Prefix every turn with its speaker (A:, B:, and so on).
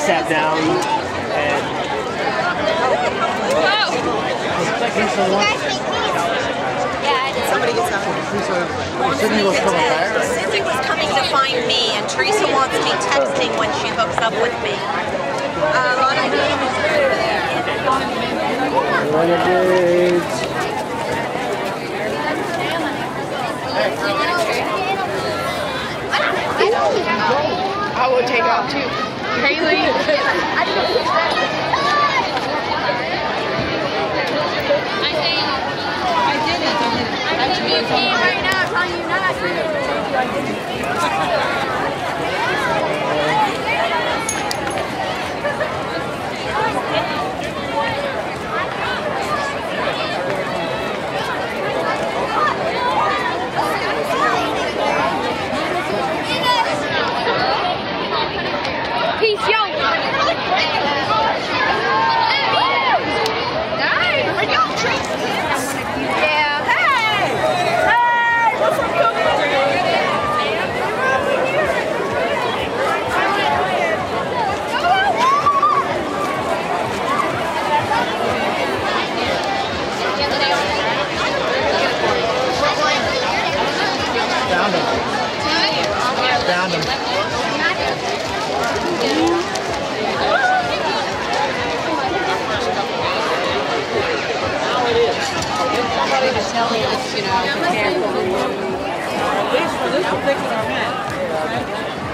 A: sat down and
B: somebody gets out. Cindy was coming back. Cindy was coming to find me, and Teresa wants me texting when she hooks up with me.
A: Renegades.
C: I would take off too. Haley. You can't right now, I'm telling you not Peace, yo!
A: Found him.
D: Somebody to tell me this, you know, careful.
C: At least for this particular man.